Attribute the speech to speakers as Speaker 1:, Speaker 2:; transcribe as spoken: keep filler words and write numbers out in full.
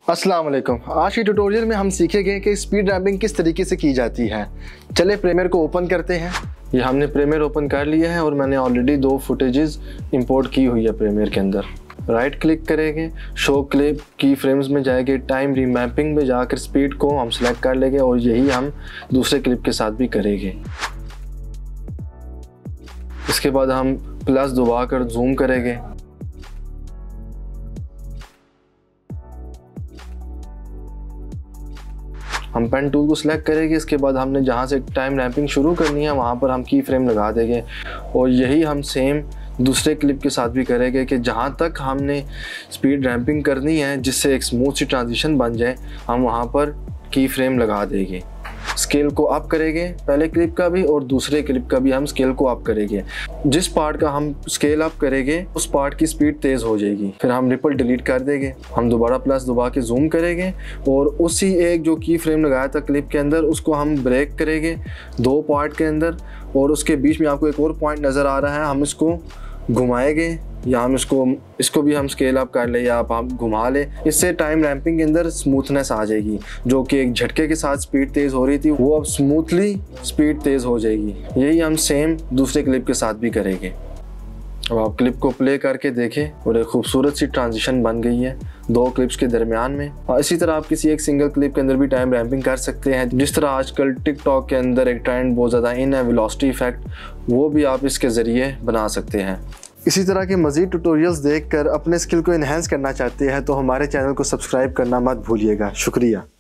Speaker 1: अस्सलाम वालेकुम। आज की ट्यूटोरियल में हम सीखेंगे कि स्पीड रैपिंग किस तरीके से की जाती है। चले प्रीमियर को ओपन करते हैं। ये हमने प्रीमियर ओपन कर लिया है और मैंने ऑलरेडी दो फुटेजेस इंपोर्ट की हुई है प्रीमियर के अंदर। राइट क्लिक करेंगे, शो क्लिप की फ्रेम्स में जाएंगे, टाइम रीमैपिंग में जाकर स्पीड को हम सेलेक्ट कर लेंगे और यही हम दूसरे क्लिप के साथ भी करेंगे। इसके बाद हम प्लस दबा कर जूम करेंगे। हम पेन टूल को सिलेक्ट करेंगे। इसके बाद हमने जहाँ से टाइम रैपिंग शुरू करनी है वहाँ पर हम की फ्रेम लगा देंगे और यही हम सेम दूसरे क्लिप के साथ भी करेंगे कि जहाँ तक हमने स्पीड रैपिंग करनी है जिससे एक स्मूथ सी ट्रांजिशन बन जाए, हम वहाँ पर की फ्रेम लगा देंगे। स्केल को अप करेंगे, पहले क्लिप का भी और दूसरे क्लिप का भी हम स्केल को अप करेंगे। जिस पार्ट का हम स्केल अप करेंगे उस पार्ट की स्पीड तेज हो जाएगी। फिर हम रिपल डिलीट कर देंगे। हम दोबारा प्लस दबा के जूम करेंगे और उसी एक जो की फ्रेम लगाया था क्लिप के अंदर उसको हम ब्रेक करेंगे दो पार्ट के अंदर, और उसके बीच में आपको एक और पॉइंट नज़र आ रहा है, हम इसको घुमाएंगे या हम इसको इसको भी हम स्केल अप कर ले या आप हम घुमा ले। इससे टाइम रैपिंग के अंदर स्मूथनेस आ जाएगी। जो कि एक झटके के साथ स्पीड तेज़ हो रही थी वो अब स्मूथली स्पीड तेज़ हो जाएगी। यही हम सेम दूसरे क्लिप के साथ भी करेंगे। अब आप क्लिप को प्ले करके देखें और एक खूबसूरत सी ट्रांजिशन बन गई है दो क्लिप्स के दरमियान में। और इसी तरह आप किसी एक सिंगल क्लिप के अंदर भी टाइम रैपिंग कर सकते हैं। जिस तरह आजकल टिकटॉक के अंदर एक ट्रेंड बहुत ज़्यादा इन है, वेलोसिटी इफेक्ट, वो भी आप इसके ज़रिए बना सकते हैं। इसी तरह के मज़ीद ट्यूटोरियल्स देखकर अपने स्किल को इन्हेंस करना चाहते हैं तो हमारे चैनल को सब्सक्राइब करना मत भूलिएगा। शुक्रिया।